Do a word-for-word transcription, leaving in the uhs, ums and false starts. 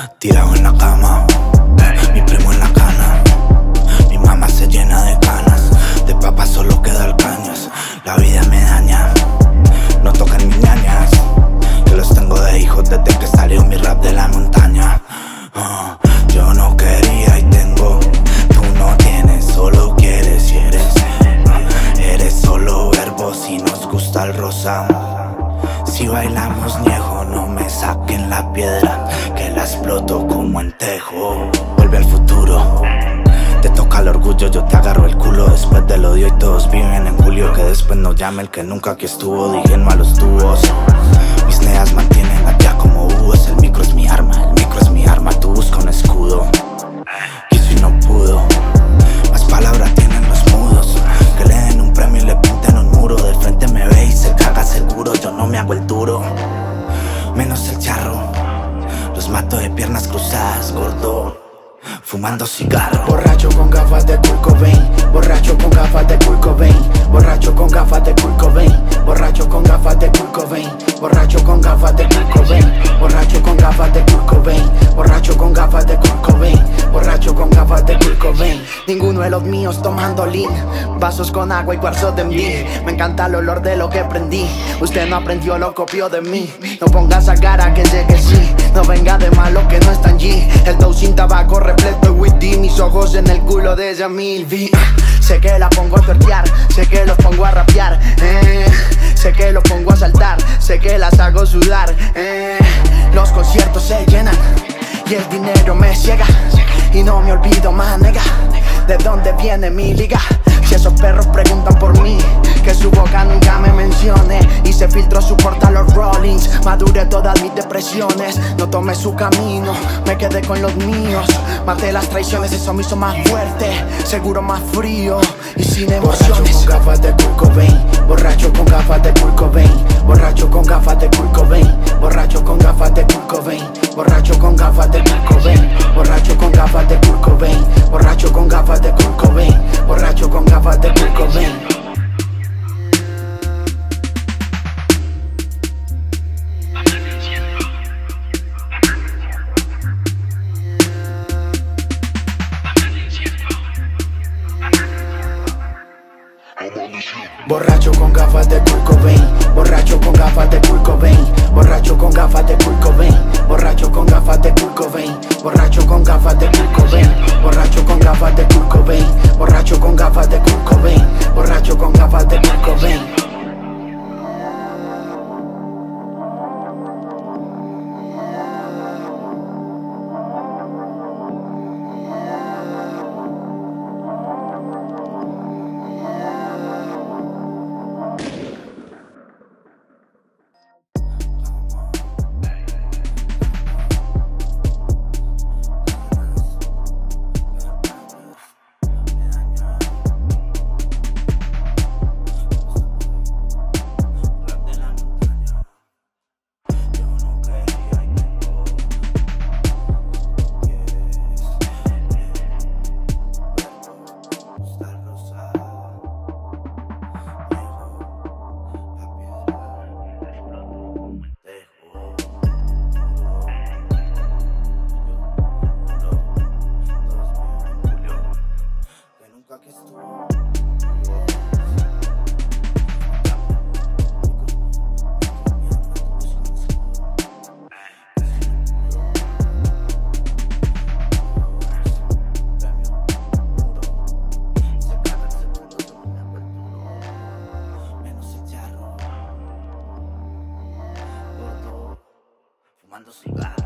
tirado en la cama, mi primo en la cana, mi mamá se llena de canas, de papá solo queda el cañas. La vida me daña, no tocan mis ñañas, yo los tengo de hijos desde que salió mi rap de la montaña. uh, Yo no quería y tengo, tú no tienes, solo quieres y eres. uh, Eres solo verbo si nos gusta el rosado. Si bailamos ñejo, no me saquen la piedra, que la exploto como en tejo. Vuelve al futuro, te toca el orgullo, yo te agarro el culo después del odio y todos viven en julio. Que después no llame el que nunca aquí estuvo, dijen malos tubos. Mis neas mantienen allá como búhos, el micro es mi arma, el micro es mi arma, tú busca un escudo. Quiso y no pudo, más palabras tienen los mudos. Que le den un premio y le pinten un muro, de frente me ve y se caga seguro, yo no me hago el duro. Menos el charro, los mato de piernas cruzadas, gordo, fumando cigarro. Borracho con gafas de Kurt Cobain, borracho con gafas de Kurt Cobain, borracho con gafas de Kurt Cobain, borracho con gafas de Kurt Cobain, borracho con gafas de Kurt Cobain, borracho con gafas de Kurt Cobain, borracho con gafas de Kurt Cobain, borracho con gafas de Kurt Cobain. Ninguno de los míos tomando lean, vasos con agua y cuarzos de mí. Me encanta el olor de lo que prendí, usted no aprendió, lo copió de mí. No ponga esa cara que sé que sí, no venga de malo que no está en G. El dough sin tabaco repleto y with D, mis ojos en el culo de Yamil V. Sé que la pongo a tuertear, sé que los pongo a rapear, eh. Sé que los pongo a saltar, sé que las hago sudar, eh. Los conciertos se llenan y el dinero me ciega, y no me olvido más, nega, de dónde viene mi liga. Si esos perros preguntan por mí, que su boca nunca me mencione, y se filtró su porta los rollings. Maduré todas mis depresiones, no tomé su camino, me quedé con los míos. Maté las traiciones, eso me hizo más fuerte, seguro más frío y sin emociones. Borracho con gafas de Kurt Cobain, borracho con gafas de Kurt Cobain, borracho con gafas de Kurt Cobain, borracho con gafas de Kurt Cobain, borracho con gafas de Kurt Cobain, borracho con gafas de Kurt Cobain, borracho con gafas de Kurt Cobain, borracho con gafas de Kurt Cobain. Borracho con gafas de Kurt Cobain, borracho con gafas de Kurt Cobain, borracho con gafas de Kurt Cobain, borracho con gafas de Kurt Cobain, borracho con gafas de Kurt Cobain, borracho con gafas de Kurt Cobain, borracho con gafas de Kurt Cobain, borracho con gafas de Kurt Cobain. Fumando cigarro.